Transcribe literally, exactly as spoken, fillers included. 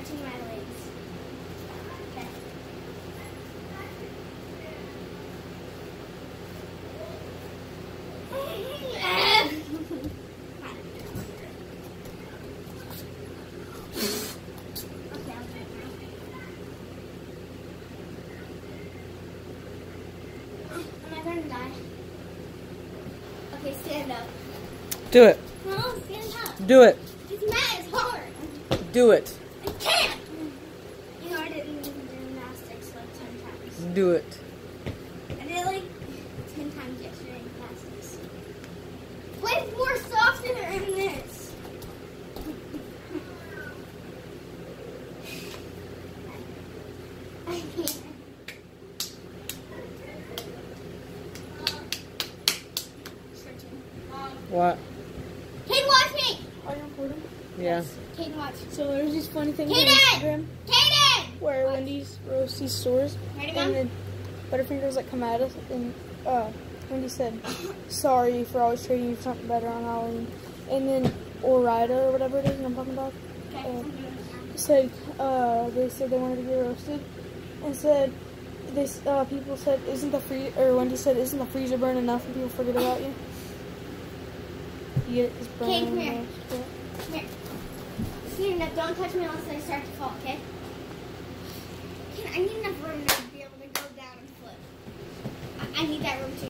stretching my legs. Okay. Die. Okay, stand up. Do it. No, stand up. Do it. Because Matt is hard. Do it. I can't. You know, I didn't do gymnastics like ten times. Do it. I did like ten times yesterday in gymnastics. Way more softer than this. I can't. What? Kaden, watch me! Are you recording? Yeah. Kaden, watch. So there's this funny thing on Kaden! Instagram Kaden! where Wendy's roasts these stores, Ready, and Mom? then Butterfingers like come at us, and uh, Wendy said, "Sorry for always trading you for something better on Halloween." And then Orida or whatever it is, you know what I'm talking about, Okay, uh, I'm doing it now. said uh, they said they wanted to get roasted, and said this uh, people said, "Isn't the free?" Or Wendy said, "Isn't the freezer burn enough and people forget about you?" You get this burn. Okay, come here. Come here. Stand up. Don't touch me unless I start to fall, okay? Okay, I need enough room to be able to go down and flip. I, I need that room too.